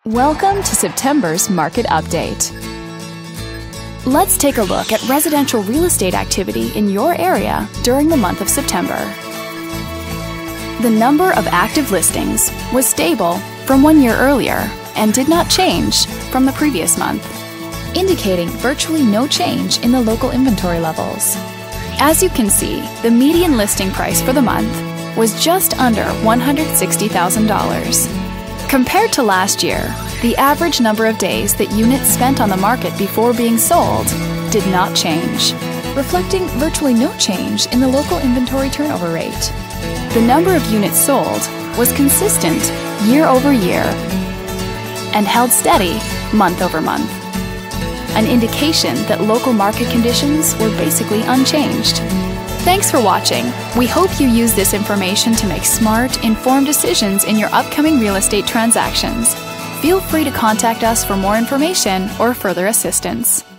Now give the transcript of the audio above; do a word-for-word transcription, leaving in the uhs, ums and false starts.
Welcome to September's Market Update. Let's take a look at residential real estate activity in your area during the month of September. The number of active listings was stable from one year earlier and did not change from the previous month, indicating virtually no change in the local inventory levels. As you can see, the median listing price for the month was just under one hundred sixty thousand dollars. Compared to last year, the average number of days that units spent on the market before being sold did not change, reflecting virtually no change in the local inventory turnover rate. The number of units sold was consistent year over year and held steady month over month, an indication that local market conditions were basically unchanged. Thanks for watching. We hope you use this information to make smart, informed decisions in your upcoming real estate transactions. Feel free to contact us for more information or further assistance.